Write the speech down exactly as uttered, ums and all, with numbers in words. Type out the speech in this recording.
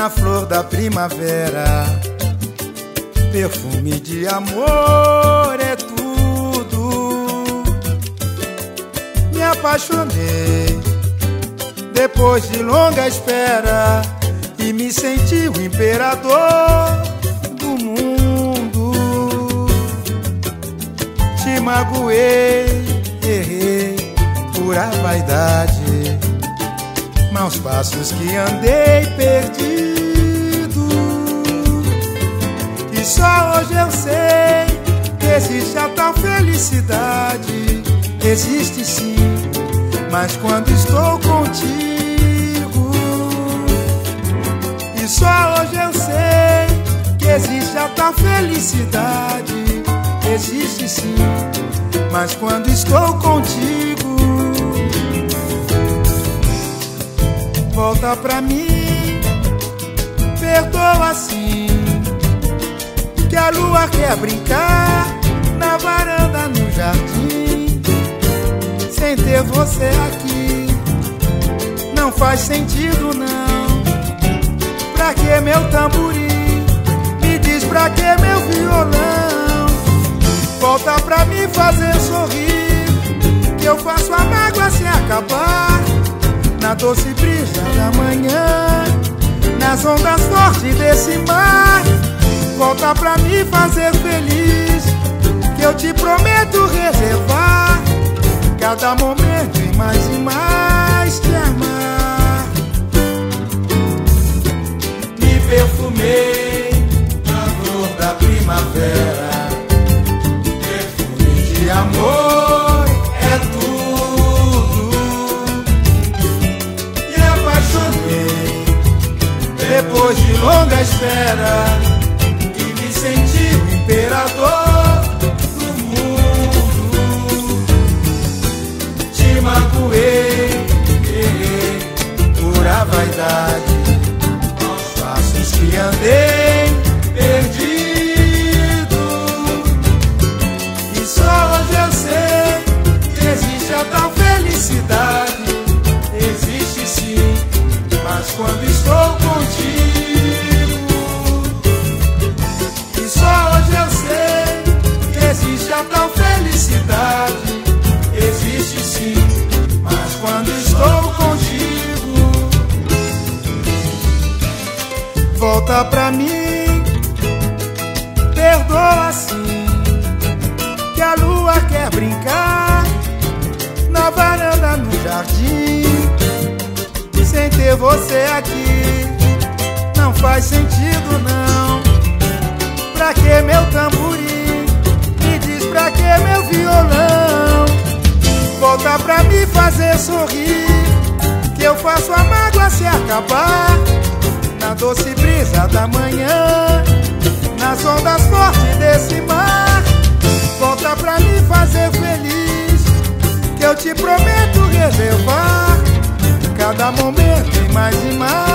na flor da primavera. Perfume de amor é tudo. Me apaixonei depois de longa espera e me senti o imperador do mundo. Te magoei, errei, pura vaidade, maus passos que andei perdido. E só hoje eu sei que existe a tal felicidade. Existe sim, mas quando estou contigo. E só hoje eu sei que existe a tal felicidade. Existe sim, mas quando estou contigo. Volta pra mim, perdoa sim, que a lua quer brincar na varanda, no jardim. Sem ter você aqui não faz sentido não. Pra que meu tamborim? Me diz pra que meu violão? Volta pra me fazer sorrir, que eu faço a mágoa se acabar. Na doce brisa da manhã, nas ondas fortes desse mar. Volta pra me fazer feliz, que eu te prometo reservar cada momento e mais e mais te amar. Me perfumei na flor da primavera. Perfume de amor é tudo. Me apaixonei depois de longa espera e me senti o imperador do mundo. Te magoei, errei, pura vaidade, aos passos que andei perdido. E só hoje eu sei que existe a tal felicidade. Existe sim, mas quando estou contigo. E só hoje eu sei que existe a tal felicidade. Existe sim, mas quando estou contigo. Volta pra mim, perdoa sim, que a lua quer brincar na varanda, no jardim. Sem ter você aqui não faz sentido não. Pra que meu tamborim? Me diz pra que meu violão? Volta pra me fazer sorrir, que eu faço a mágoa se acabar. Na doce brisa da manhã, nas ondas fortes desse mar. Volta pra me fazer feliz, que eu te prometo reservar cada momento e mais e mais.